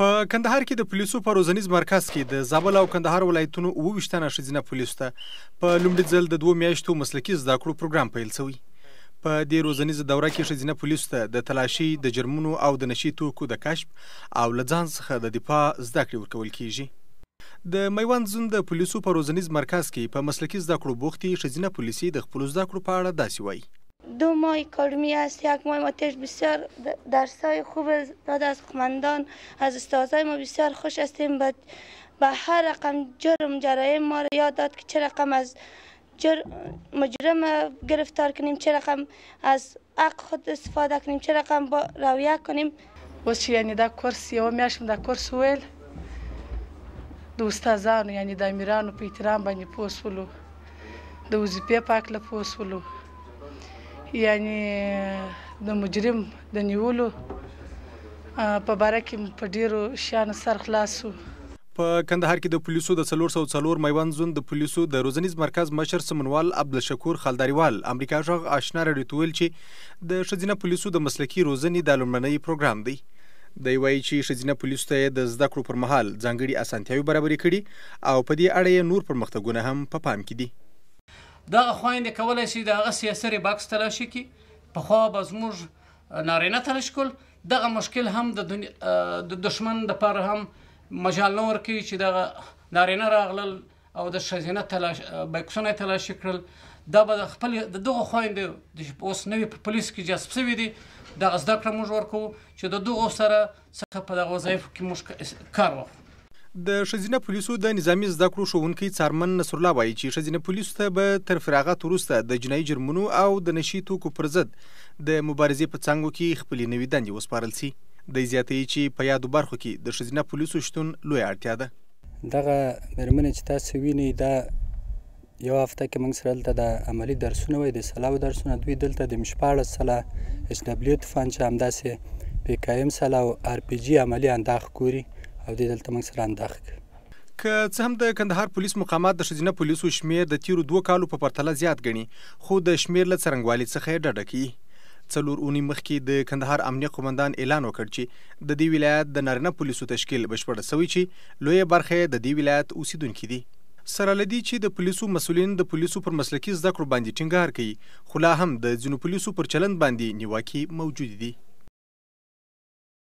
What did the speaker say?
په کندهار کې د پولیسو په روزنیز مرکز کې د زابل او کندهار ولایتونو 28 تنه ښځینه پولیسو ته په لومړي ځل د 2 میاشتو مسلکي زده کړو پروګرام پیل شوی. په دې روزنیزه دوره کې ښځینه پولیسو ته د تلاشي، د جرمونو او د نشي توکو د کشف او له ځان څخه د دفاع زده کړې ورکول کیږي. د میوند زون د پولیسو په روزنیز مرکز کې په مسلکي زده کړو بوختي ښځینه پولیسي د خپلو زده کړو په اړه داسې وایي. 2 ماه کارمی است. 1 ماه ماتش بسیار درسای خوب داده از قماندان، از استادای ما بسیار خوش هستیم. به هر رقم جرم جرایم ما را یاد داد که چه رقم از مجرم گرفتار کنیم، چه رقم از حق خود استفاده کنیم، چه رقم با رویه کنیم. اوس یعنی دا کورس یو میاشم دا کورس ویل د استادانو یعنی د امیرانو په احترام باندې پوسولو، د وظیفې په هکله پوسولو، یعنی د مجرم د نیولو په باره کې په ډیرو شیانو سر خلاص شو. په کندهار کې د پولیسو د 404 میوند زون د پولیسو د روزنیز مرکز مشر سمنوال عبدالشکور خلداریوال امریکا غږ آشنا راډیو ته ویل چې د ښځینه پولیسو د مسلکي روزنې د لومړنی پروګرام دی. دی وایي چې ښځینه پولیسو ته د زده کړو پر مهال ځانګړي اسانتیاوې برابرې کړي او په دې اړه یې نور پرمختګونه هم په پام کې دي. دغه خویندې کولی شي د هغه سیاسي باکس تلاشي کړي. پخوا به زموږ نارینه تلاشي کول، دغه مشکل هم د دشمن دپاره هم مجال نه ورکوي چې دغه نارینه راغلل او د ښځینه باکسونه یې تلاشي کړل. دا به د دغو خویندو اوس نوي په پولیس کې جذب شوي دي، دغه زده کړه موږ ورکوو چې د دغو سره څخه په دغه وظایفو کې موږ کار واخلو. د ښځینه پولیسو د نظامي زده کړو ښوونکی څارمن نصرالله وایي چې ښځینه پولیسو ته به تر فراغت وروسته د جنایي جرمونو او د نشي توکو پر ضد د مبارزې په څانګو کې خپلې نوې دندې وسپارل شي. دی زیاتوي چې په یادو برخو کې د ښځینه پولیسو شتون لویه اړتیا ده. دغه مېرمنې چې تاسو وینئ دا یو هفته کې موږ سره دلته د عملي درسونه وایي، د سلاو درسونه. دوی دلته د M14 سلاح، HW توفانچه، همداسې PKM سلاح او RPG عملي انداخ ګوري او دوی دلته موږ سره انداخ کوي. که څه هم د کندهار پولیس مقامات د ښځینه پولیسو شمیر د تیرو 2 کالو په پرتله زیات ګڼي، خو د شمیر له څرنګوالي څخه یې ډډه کوي. 4 اونۍ مخکې د کندهار امنیه قومندان اعلان وکړ چې د دې ولایت د نارینه پولیسو تشکیل بشپړه شوی چې لویه برخه یې د دې ولایت اوسیدونکي دي. سره له دې چې د پولیسو مسؤلین د پولیسو پر مسلکي زده کړو باندې ټینګار کوي، خو لا هم د ځینو پولیسو پر چلند باندې نیوکې موجودې دي.